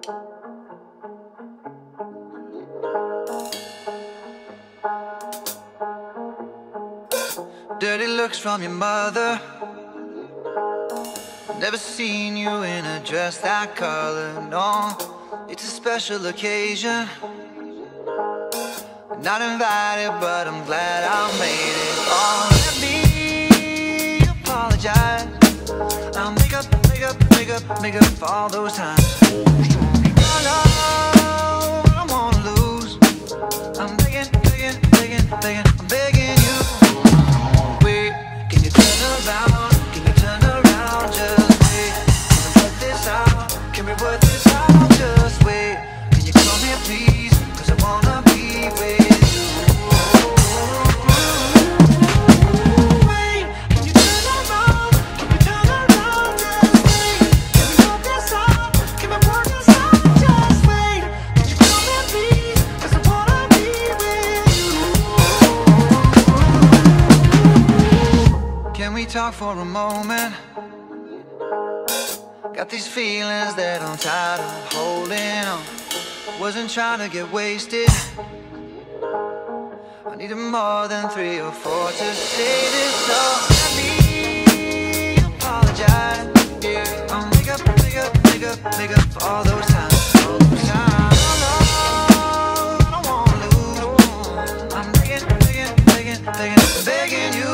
Dirty looks from your mother. Never seen you in a dress that color, no. It's a special occasion. Not invited, but I'm glad I made it. Oh, let me apologize. I'll make up for all those times. I don't wanna lose. I'm begging, I'm begging you. Wait, can you turn around? Can you turn around? Just wait. Can we work this out? Can we work this out? Just wait. Can you come here, please? 'Cause I wanna be with you. Talk for a moment. Got these feelings that I'm tired of holding on. Wasn't trying to get wasted. I needed more than 3 or 4 to say this. So let me apologize. Yeah, I'll make up for all those times. All those times. I don't wanna lose. I'm begging you.